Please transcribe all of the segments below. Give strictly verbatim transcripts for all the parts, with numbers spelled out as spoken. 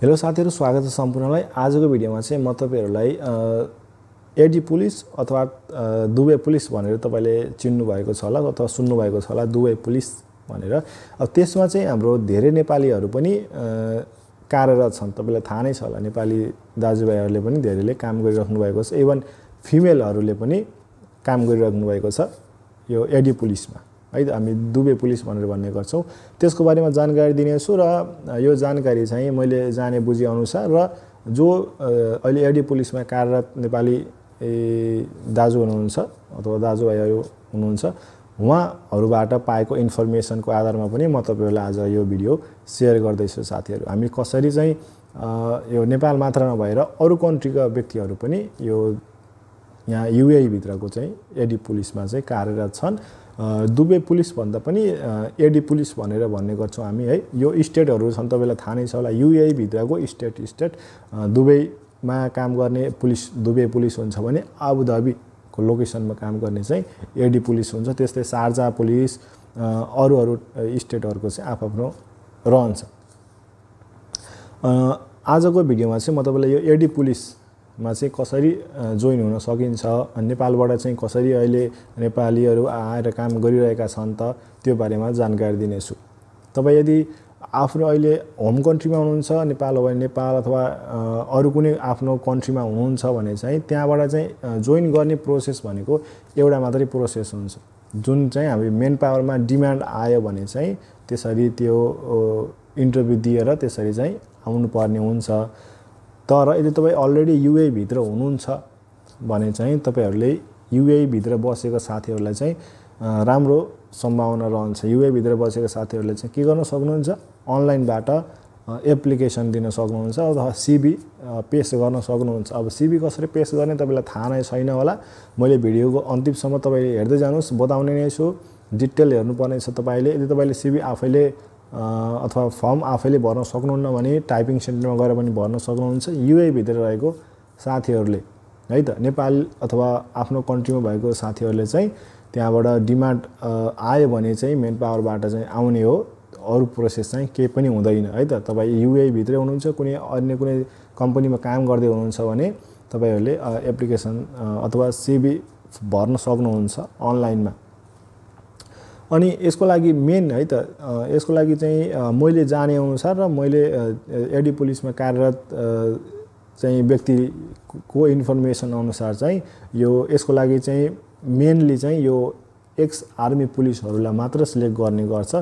Hello साथीहरु, स्वागत छ सम्पूर्णलाई। आजको भिडियोमा चाहिँ म तपाईहरुलाई एडी पुलिस अथवा दुबई पुलिस भनेर तपाईले चिन्नु भएको छ होला अथवा सुन्नु भएको छ होला, दुबई पुलिस भनेर। अब त्यसमा चाहिँ हाम्रो धेरै नेपालीहरु पनि कार्यरत छन्। तपाईलाई थाहा नै छ होला, नेपाली दाजुभाइहरुले पनि धेरैले काम गरिराख्नु भएको छ। इभन फिमेलहरुले पनि काम गरिराख्नु भएको छ यो एडी पुलिसमा, है त। हामी दुबई पुलिस भनेर भन्ने गर्छौं। त्यसको बारेमा जानकारी दिनेछु र यो जानकारी चाहिँ मैले जाने बुझे अनुसार र जो अहिले एडी पुलिसमा कार्यरत नेपाली दाजु हुनुहुन्छ अथवा दाजुभाइहरु हुनुहुन्छ, उहाँहरुबाट पाएको इन्फर्मेसनको आधारमा पनि म तपाईहरुलाई आज यो भिडियो शेयर गर्दैछु साथीहरु। हामी कसरी चाहिँ यो नेपाल मात्र नभएर अरु कन्ट्रीका व्यक्तिहरु पनि यो यहाँ युएई भित्रको चाहिँ एडी पुलिसमा चाहिँ कार्यरत छन्। दुबई पुलिस भन्दा पनि एडी पुलिस भनेर भन्ने गर्छौं हामी, है। यो स्टेटहरु छन्, तपाईलाई थाहा नै छ होला। युएई भित्रको स्टेट स्टेट दुबईमा काम गर्ने पुलिस दुबई पुलिस हुन्छ भने आबुधाबीको लोकेसनमा काम गर्ने चाहिँ एडी पुलिस हुन्छ। त्यस्तै शारजा पुलिस, अरु अरु स्टेटहरुको चाहिँ आफआफ्नो रहन्छ। आजको भिडियोमा चाहिँ म तपाईलाई यो एडी पुलिस मा चाहिँ कसरी जोइन हुन सकिन्छ, नेपालबाट चाहिँ कसरी अहिले नेपालीहरु आएर काम गरिरहेका छन् त, त्यो बारेमा जानकारी दिनेछु। तपाई यदि आफ्नो अहिले होम कन्ट्रीमा हुनुहुन्छ, नेपाल हो भने नेपाल अथवा अरु कुनै आफ्नो कन्ट्रीमा हुनुहुन्छ भने चाहिँ त्यहाँबाट चाहिँ जोइन गर्ने प्रोसेस भनेको एउटा मात्रै प्रोसेस हुन्छ। जुन चाहिँ हामी मेन पावरमा डिमान्ड आयो भने चाहिँ त्यसरी त्यो इन्टरभ्यु दिएर त्यसरी चाहिँ आउनु पर्ने हुन्छ। तर यदि तपाई अलरेडी युएई भित्र हुनुहुन्छ भने चाहिँ तपाईहरुले युएई भित्र बसेको साथीहरुलाई चाहिँ राम्रो सम्भावना रहन्छ। युएई भित्र बसेको साथीहरुले चाहिँ के गर्न सक्नुहुन्छ, अनलाइनबाट एप्लिकेसन दिन सक्नुहुन्छ अथवा सीबी पेश गर्न सक्नुहुन्छ। अब सीबी कसरी पेश गर्ने तपाईलाई थाहा नै छैन होला। मैले भिडियोको अन्तिमसम्म तपाईले हेर्दै जानुस्, बताउने नै छु। डिटेल हेर्नु पर्ने छ तपाईले। यदि तपाईले सीबी आफैले अथवा फर्म आफैले भर्न सक्नुहुन्न भने टाइपिङ सेन्टरमा गएर पनि भर्न सक्नुहुन्छ। युएई भित्र रहेको साथीहरुले, है त, नेपाल अथवा आफ्नो कन्ट्रीमा भएको साथीहरुले चाहिँ त्यहाँबाट डिमान्ड आयो भने चाहिँ मेन पावरबाट चाहिँ आउने हो। अरु प्रोसेस चाहिँ केही पनि हुँदैन, है त। तपाई युएई भित्र हुनुहुन्छ, कुनै अन्य कुनै कम्पनीमा काम गर्दै हुनुहुन्छ भने तपाईहरुले एप्लिकेसन अथवा सीबी भर्न सक्नुहुन्छ अनलाइनमा। अनि यसको लागि मेन, है त, यसको लागि चाहिँ मैले जाने अनुसार र मैले एडी पुलिसमा कार्यरत चाहिँ व्यक्तिको इन्फर्मेसन अनुसार चाहिँ यो यसको लागि चाहिँ मेनली चाहिँ यो एक्स आर्मी पुलिसहरुलाई मात्र सिलेक्ट गर्ने गर्छ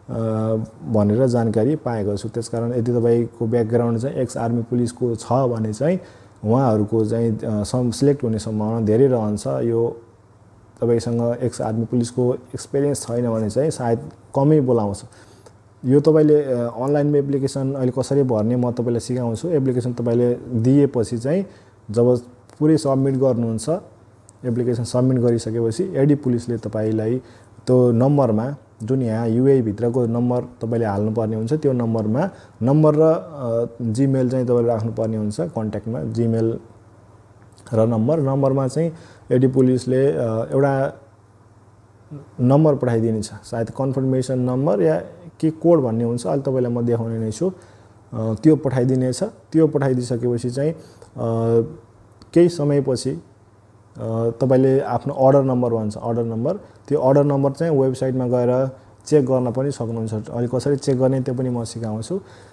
भनेर जानकारी पाएको छु। त्यसकारण यदि तपाईको ब्याकग्राउन्ड चाहिँ एक्स आर्मी पुलिसको छ भने चाहिँ उहाँहरुको चाहिँ सिलेक्ट हुने सम्भावना धेरै रहन्छ। यो तपाईसँग एक्स आर्मी पुलिसको एक्सपिरियन्स छैन भने चाहिँ सायद कमै बोलाउँछ। यो तपाईले अनलाइनमा एप्लिकेसन अहिले कसरी भर्ने म तपाईलाई सिकाउँछु। एप्लिकेसन तपाईले दिएपछि चाहिँ जब पुरै सबमिट गर्नुहुन्छ, एप्लिकेसन सबमिट गरिसकेपछि एडी पुलिसले तपाईलाई त्यो नम्बरमा, जुन यहाँ युएई भित्रको नम्बर तपाईले हाल्नु पर्ने हुन्छ, त्यो नम्बरमा नम्बर र जीमेल चाहिँ तपाईले राख्नु पर्ने हुन्छ कन्ट्याक्टमा। जीमेल र नम्बर नम्बरमा चाहिँ एडी पुलिसले एउटा नम्बर पठाइदिनेछ, सायद कन्फर्मेसन नम्बर या के कोड भन्ने हुन्छ, अहिले तपाईलाई म देखाउने नै छु। त्यो पठाइदिनेछ। त्यो पठाइदिसकेपछि चाहिँ केही समयपछि तपाईले आफ्नो अर्डर नम्बर भन्छ, अर्डर नम्बर, त्यो अर्डर नम्बर चाहिँ वेबसाइटमा गएर चेक गर्न पनि सक्नुहुन्छ। अहिले कसरी चेक गर्ने त्यो पनि म सिकाउँछु।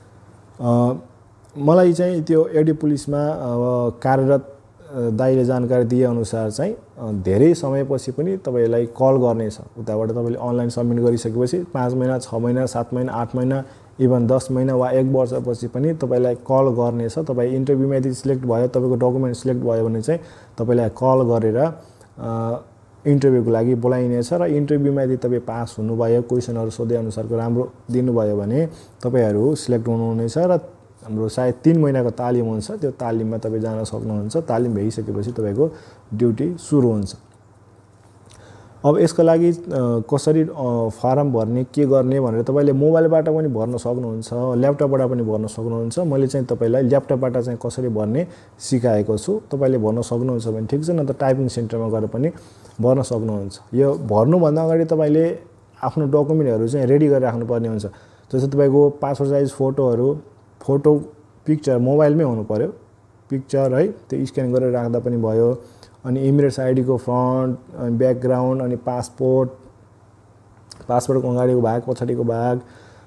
मलाई चाहिँ त्यो एडी पुलिसमा कार्यरत दाइले जानकारी दिए अनुसार चाहिँ धेरै समयपछि पनि तपाईलाई कल गर्नेछ। उताबाट तपाईले अनलाइन सबमिट गरिसकेपछि पाँच महिना, छ महिना, सात महिना, आठ महिना, इभन दस महिना वा एक वर्षपछि पनि तपाईलाई कल गर्नेछ। तपाई इन्टरभ्युमा यदि सिलेक्ट भयो, तपाईको डकुमेन्ट सिलेक्ट भयो भने चाहिँ तपाईलाई कल गरेर इन्टरभ्युको लागि बोलाइनेछ र इन्टरभ्युमा यदि तपाई पास हुनुभयो, क्वेशनहरु सोधे अनुसारको राम्रो दिनुभयो भने तपाईहरु सिलेक्ट हुनुहुनेछ र हाम्रो सायद तीन महिनाको तालिम हुन्छ। त्यो तालिममा तपाई जान सक्नुहुन्छ। तालिम भइसकेपछि तपाईको ड्युटी सुरु हुन्छ। अब यसको लागि कसरी फर्म भर्ने, के गर्ने भनेर तपाईले मोबाइलबाट पनि भर्न सक्नुहुन्छ, ल्यापटपबाट पनि भर्न सक्नुहुन्छ। मैले चाहिँ तपाईलाई ल्यापटपबाट चाहिँ कसरी भर्ने सिकाएको छु। तपाईले भर्न सक्नुहुन्छ भने ठीक छ, न त टाइपिङ सेन्टरमा गएर पनि भर्न सक्नुहुन्छ। यो भर्नु भन्दा अगाडि तपाईले आफ्नो डकुमेन्टहरु चाहिँ रेडी गरेर राख्नु पर्ने हुन्छ। जस्तै तपाईको पासपोर्ट साइज फोटोहरु, फोटो पिक्चर मोबाइलमै हुनु पर्यो पिक्चर है त्यो स्क्यान गरेर राख्दा पनि भयो अनि इमिरेट्स आइडीको फ्रन्ट अनि ब्याकग्राउन्ड अनि पासपोर्ट पासपोर्टको अगाडिको भाग पछाडिको भाग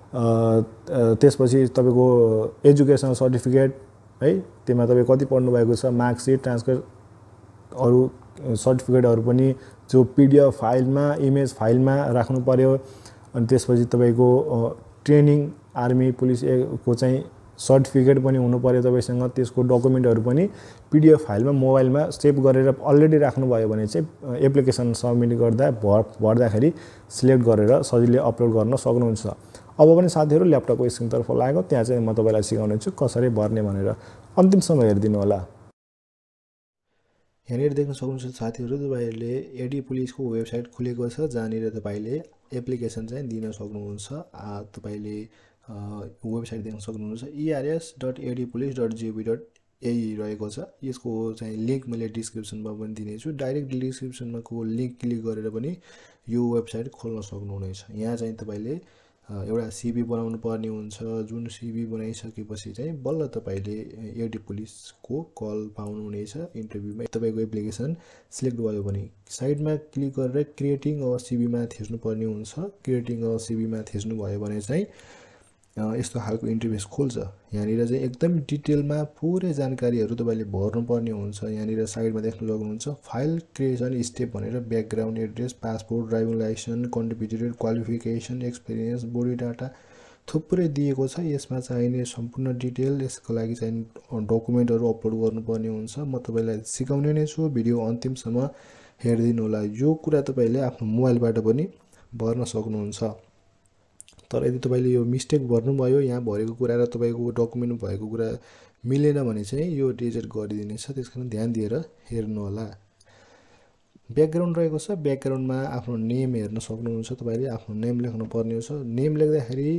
त्यसपछि तपाईँको एजुकेसन सर्टिफिकेट है त्यसमा तपाईँ कति पढ्नु भएको छ मार्कसिट ट्रान्सफर अरू सर्टिफिकेटहरू पनि जो पिडिएफ फाइलमा इमेज फाइलमा राख्नु पर्यो अनि त्यसपछि तपाईँको ट्रेनिङ आर्मी पुलिसको चाहिँ सर्टिफिकेट पनि हुनु पर्यो तपाईँसँग त्यसको डकुमेन्टहरू पनि पिडिएफ फाइलमा मोबाइलमा सेभ गरेर अलरेडी राख्नुभयो भने चाहिँ एप्लिकेसन सबमिट गर्दा भर भर्दाखेरि सिलेक्ट गरेर सजिलै अपलोड गर्न सक्नुहुन्छ अब पनि साथीहरू ल्यापटपको स्क्रिनतर्फ लाग्यो त्यहाँ चाहिँ म तपाईँलाई सिकाउने छु कसरी भर्ने भनेर अन्तिमसम्म हेरिदिनु होला यहाँनिर देख्न सक्नुहुन्छ साथीहरू तपाईँहरूले एडी पुलिसको वेबसाइट खुलेको छ जहाँनिर तपाईँले एप्लिकेसन चाहिँ दिन सक्नुहुन्छ तपाईँले वेबसाइट देख्न सक्नुहुन्छ ERS dot AD police dot GOV dot AE रहेको छ यसको चाहिँ लिङ्क मैले डिस्क्रिप्सनमा पनि दिनेछु डाइरेक्ट डिस्क्रिप्सनमा को लिङ्क क्लिक गरेर पनि यो वेबसाइट खोल्न सक्नुहुनेछ यहाँ चाहिँ तपाईँले एउटा सिभी बनाउनु पर्ने हुन्छ जुन सिभी बनाइसकेपछि चाहिँ बल्ल तपाईँले एडी पुलिसको कल पाउनुहुनेछ इन्टरभ्यूमा तपाईँको एप्लिकेसन सिलेक्ट भयो भने साइडमा क्लिक गरेर क्रिएटिङ अ सिभीमा थिच्नुपर्ने हुन्छ क्रिएटिङ अ सिभीमा थिच्नुभयो भने चाहिँ यस्तो खालको इन्टरफेस खोल्छ यहाँनिर चाहिँ एकदम डिटेलमा पुरै जानकारीहरू तपाईँले भर्नुपर्ने हुन्छ यहाँनिर साइडमा देख्न सक्नुहुन्छ फाइल क्रिएसन स्टेप भनेर background address passport driving licence contributed qualification experience body data थुप्रै दिएको छ यसमा चाहिने सम्पूर्ण डिटेल यसको लागि चाहिँ डकुमेन्टहरू अपलोड गर्नुपर्ने हुन्छ म तपाईँलाई सिकाउने नै छु भिडियो अन्तिमसम्म हेरिदिनु होला यो कुरा तपाईँले आफ्नो मोबाइलबाट पनि भर्न सक्नुहुन्छ तर यदि तपाईँले यो मिस्टेक भर्नुभयो यहाँ भरेको कुरा र तपाईँको डकुमेन्ट भएको कुरा मिलेन भने चाहिँ यो रिजेक्ट गरिदिनेछ त्यसकारण ध्यान दिएर हेर्नु होला ब्याकग्राउन्ड रहेको छ ब्याकग्राउन्डमा आफ्नो नेम हेर्न सक्नुहुन्छ तपाईँले आफ्नो नेम लेख्नु पर्ने हुन्छ नेम लेख्दाखेरि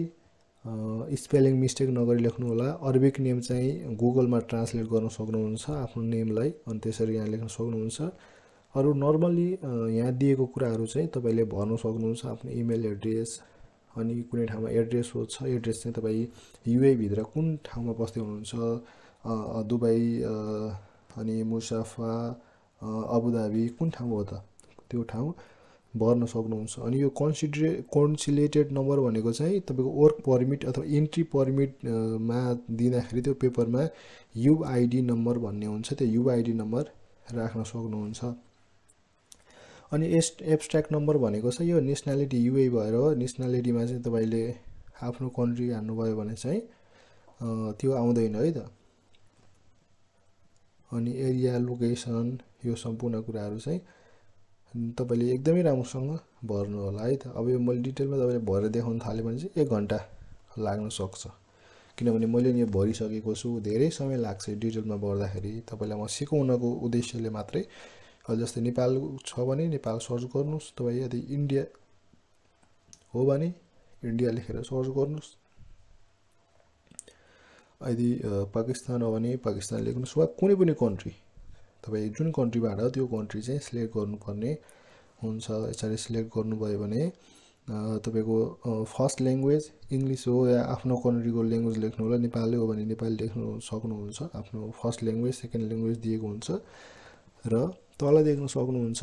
स्पेलिङ मिस्टेक नगरी लेख्नु होला अरबिक नेम चाहिँ गुगलमा ट्रान्सलेट गर्न सक्नुहुन्छ आफ्नो नेमलाई अनि त्यसरी यहाँ लेख्न सक्नुहुन्छ अरू नर्मली यहाँ दिएको कुराहरू चाहिँ तपाईँले भर्न सक्नुहुन्छ आफ्नो इमेल एड्रेस अनि कुनै ठाउँमा एड्रेस छ एड्रेस चाहिँ तपाईँ युए भित्र कुन ठाउँमा बस्दै हुनुहुन्छ दुबई अनि मुसाफा अबुधाबी कुन ठाउँ हो त त्यो ठाउँ भर्न सक्नुहुन्छ अनि यो कन्सिडरे कन्सिलेटेड नम्बर भनेको चाहिँ तपाईँको वर्क पर्मिट अथवा इन्ट्री पर्मिटमा दिँदाखेरि त्यो पेपरमा युआइडी नम्बर भन्ने हुन्छ त्यो युआइडी नम्बर राख्न सक्नुहुन्छ अनि एस्ट एब्स्ट्र्याक्ट नम्बर भनेको छ यो नेसनालिटी युए भएर नेसनालिटीमा चाहिँ तपाईँले आफ्नो कन्ट्री हान्नुभयो भने चाहिँ त्यो आउँदैन है त अनि एरिया लोकेसन यो सम्पूर्ण कुराहरू चाहिँ तपाईँले एकदमै राम्रोसँग भर्नु होला है त अब यो मैले डिटेलमा तपाईँले भरेर देखाउन थाल्यो भने चाहिँ एक घन्टा लाग्न सक्छ किनभने मैले यो भरिसकेको छु धेरै समय लाग्छ डिटेलमा भर्दाखेरि तपाईँलाई म सिकाउनको उद्देश्यले मात्रै जस्तै नेपाल छ भने नेपाल सर्च गर्नुहोस् तपाईँ यदि इन्डिया हो भने इन्डिया लेखेर सर्च गर्नुहोस् यदि पाकिस्तान हो भने पाकिस्तान लेख्नुहोस् वा कुनै पनि कन्ट्री तपाईँ जुन कन्ट्रीबाट त्यो कन्ट्री चाहिँ सिलेक्ट गर्नुपर्ने हुन्छ यसरी सिलेक्ट गर्नुभयो भने तपाईँको फर्स्ट ल्याङ्ग्वेज इङ्ग्लिस हो या आफ्नो कन्ट्रीको ल्याङ्ग्वेज लेख्नु होला नेपाली हो भने नेपाली लेख्नु सक्नुहुन्छ आफ्नो फर्स्ट ल्याङ्ग्वेज सेकेन्ड ल्याङ्ग्वेज दिएको हुन्छ र तल देख्न सक्नुहुन्छ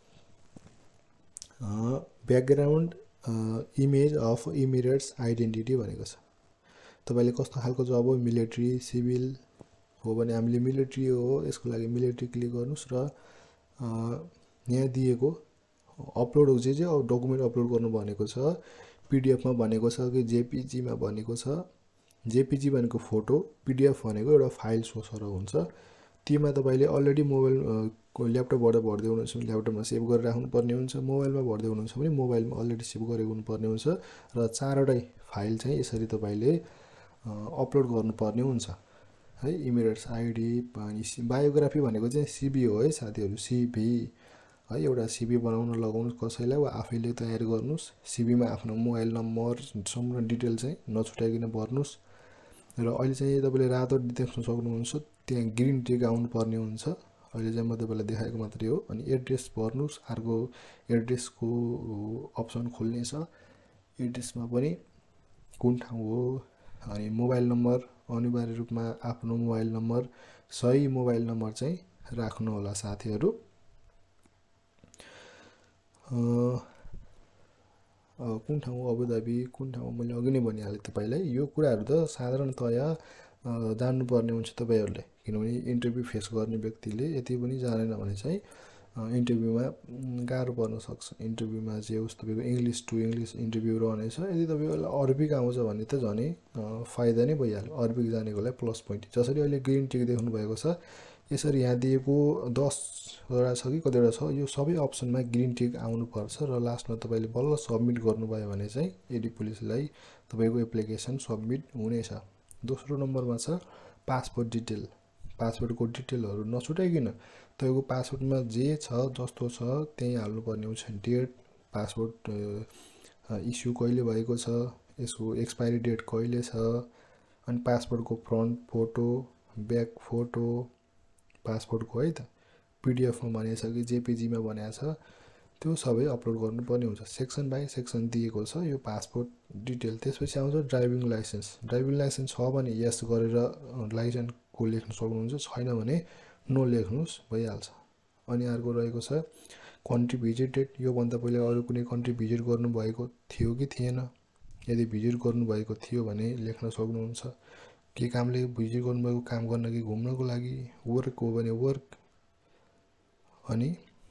background image of Emirates identity भनेको छ तपाईँले कस्तो खालको जब हो मिलिट्री सिभिल हो भने हामीले मिलिट्री हो यसको लागि मिलिट्री क्लिक गर्नुहोस् र यहाँ दिएको अपलोड जे जे डकुमेन्ट अपलोड गर्नु भनेको छ पिडिएफमा भनेको छ कि जेपिजीमा भनेको छ जेपिजी भनेको फोटो पिडिएफ भनेको एउटा फाइल सोसर हुन्छ तीमा तपाईले अलरेडी मोबाइल ल्यापटपबाट भर्दै हुनुहुन्छ भने ल्यापटपमा सेभ गरेर राख्नुपर्ने हुन्छ मोबाइलमा भर्दै हुनुहुन्छ भने मोबाइलमा अलरेडी सेभ गरेको हुनुपर्ने हुन्छ र चारवटै फाइल चाहिँ यसरी तपाईले अपलोड गर्नुपर्ने हुन्छ है इमिरेट्स आइडी अनि बायोग्राफी भनेको चाहिँ सिभी हो है साथीहरु सिभी है एउटा सिभी बनाउन लगाउनुस् कसैलाई वा आफैले तयार गर्नुस् सिभीमा आफ्नो मोबाइल नम्बर सम्पूर्ण डिटेल चाहिँ नछुटाइकिन भर्नुस् र अहिले चाहिँ तपाईले रातो देख्न सक्नुहुन्छ त्यहाँ ग्रीन टिक आउनु पर्ने हुन्छ अहिले चाहिँ म तपाईलाई देखाएको मात्रै हो अनि एड्रेस भर्नुस् अर्को एड्रेसको अप्सन खोल्ने छ एड्रेसमा पनि कुन ठाउँ हो अनि मोबाइल नम्बर अनिवार्य रूपमा आफ्नो मोबाइल नम्बर सही मोबाइल नम्बर चाहिँ राख्नु होला साथीहरू। कुन ठाउँ अबुधाबी, कुन ठाउँ मैले अघि नै भनिहालेँ तपाईँलाई। यो कुराहरू त साधारणतया जान्नुपर्ने हुन्छ तपाईँहरूले, किनभने इन्टरभ्यू फेस गर्ने व्यक्तिले यति पनि जानेन भने चाहिँ इन्टरभ्यूमा गाह्रो पर्न सक्छ। इन्टरभ्यूमा जे होस् तपाईँको इङ्ग्लिस टु इङ्ग्लिस इन्टरभ्यू रहनेछ। यदि तपाईँलाई अरबिक आउँछ भने त झनै फाइदा नै भइहाल्यो, अरबिक जानेकोलाई प्लस पोइन्ट। जसरी अहिले ग्रिन टिक देख्नु भएको छ, यसरी यहाँ दिएको दसवटा छ कि कतिवटा छ, यो सबै अप्सनमा ग्रिन टिक आउनुपर्छ र लास्टमा तपाईँले बल्ल सबमिट गर्नुभयो भने चाहिँ एडी पुलिसलाई तपाईँको एप्लिकेसन सबमिट हुनेछ। दोस्रो नम्बरमा छ पासपोर्ट डिटेल। पासपोर्टको डिटेलहरू नछुटाइकन तपाईँको पासपोर्टमा जे छ जस्तो छ त्यही हाल्नुपर्ने हुन्छ। डेट, पासपोर्ट इस्यु कहिले भएको छ, यसको एक्सपायरी डेट कहिले छ, अनि पासपोर्टको फ्रन्ट फोटो, ब्याक फोटो पासपोर्टको है त, पिडिएफमा भनेको छ कि जेपिजीमा भनेको छ, त्यो सबै अपलोड गर्नुपर्ने हुन्छ। सेक्सन बाई सेक्सन दिएको छ यो पासपोर्ट डिटेल। त्यसपछि आउँछ ड्राइभिङ लाइसेन्स। ड्राइभिङ लाइसेन्स छ भने यस गरेर लाइसेन्सको लेख्न सक्नुहुन्छ, छैन भने नो लेख्नुहोस्, भइहाल्छ। अनि अर्को रहेको छ कन्ट्री भिजिटेड। योभन्दा पहिले अरू कुनै कन्ट्री भिजिट गर्नुभएको थियो कि थिएन, यदि भिजिट गर्नुभएको थियो भने लेख्न सक्नुहुन्छ। के कामले भिजिट गर्नुभएको, काम गर्न कि घुम्नको लागि, वर्क हो भने वर्क। अनि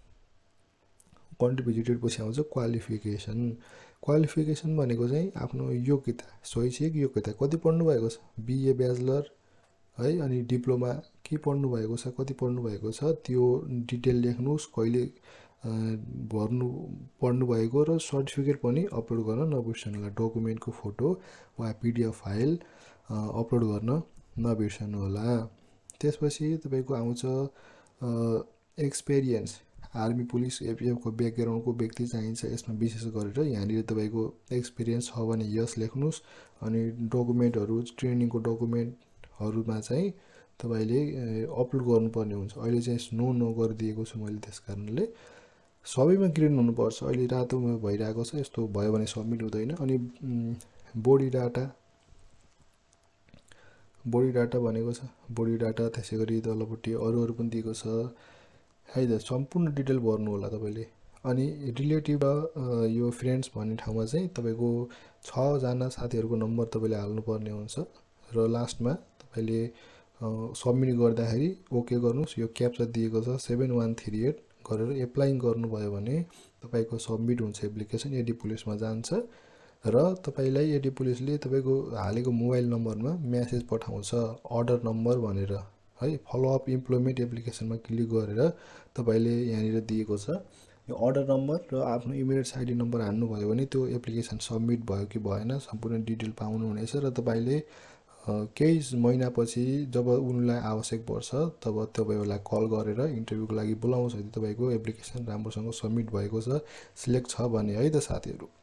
कन्ट्री भिजिटेड पछि आउँछ क्वालिफिकेसन। क्वालिफिकेसन भनेको चाहिँ आफ्नो योग्यता, शैक्षिक योग्यता कति पढ्नु भएको छ, बिए ब्याचलर है, अनि डिप्लोमा के पढ्नु भएको छ, कति पढ्नु भएको छ, त्यो डिटेल लेख्नुहोस्, कहिले भर्नु पढ्नु भएको, र सर्टिफिकेट पनि अपलोड गर्न नबिर्सनु होला। डकुमेन्टको फोटो वा पिडिएफ फाइल अपलोड गर्न नबिर्सनु होला। त्यसपछि तपाईँको आउँछ एक्सपिरियन्स। आर्मी पुलिस एपिएफको ब्याकग्राउन्डको व्यक्ति चाहिन्छ यसमा विशेष गरेर। यहाँनिर तपाईँको एक्सपिरियन्स छ भने यस लेख्नुहोस्। अनि डकुमेन्टहरू, ट्रेनिङको डकुमेन्टहरूमा चाहिँ तपाईँले अपलोड गर्नुपर्ने हुन्छ। अहिले चाहिँ नो नो गरिदिएको छु मैले, त्यस कारणले सबैमा ग्रिन हुनुपर्छ। अहिले रातोमा भइरहेको छ, यस्तो भयो भने सबमिट हुँदैन। अनि बोडी डाटा, बोडी डाटा भनेको छ, बोडी डाटा त्यसै गरी तलपट्टि अरू अरू पनि दिएको छ है त, सम्पूर्ण डिटेल भर्नु होला तपाईँले। अनि रिलेटिभ र यो फ्रेन्ड्स भन्ने ठाउँमा चाहिँ तपाईँको छजना साथीहरूको नम्बर तपाईँले हाल्नुपर्ने हुन्छ र लास्टमा तपाईँले सबमिट गर्दाखेरि ओके गर्नुहोस्। यो क्याप्चा दिएको छ सेभेन वान थ्री एट गरेर एप्लाइङ गर्नुभयो भने तपाईँको सबमिट हुन्छ, एप्लिकेसन एडी पुलिसमा जान्छ र तपाईँलाई एडी पुलिसले तपाईँको हालेको मोबाइल नम्बरमा म्यासेज पठाउँछ अर्डर नम्बर भनेर है। फलोअप इम्प्लोइमेन्ट एप्लिकेसनमा क्लिक गरेर तपाईँले यहाँनिर दिएको छ यो अर्डर नम्बर र आफ्नो इमेल आइडी नम्बर हान्नुभयो भने त्यो एप्लिकेसन सबमिट भयो कि भएन सम्पूर्ण डिटेल पाउनुहुनेछ। र तपाईँले केही महिनापछि जब उनलाई आवश्यक पर्छ तब तपाईँहरूलाई कल गरेर इन्टरभ्यूको लागि बोलाउँछ। यदि तपाईँको एप्लिकेसन राम्रोसँग सबमिट भएको छ, सिलेक्ट छ भने है त साथीहरू।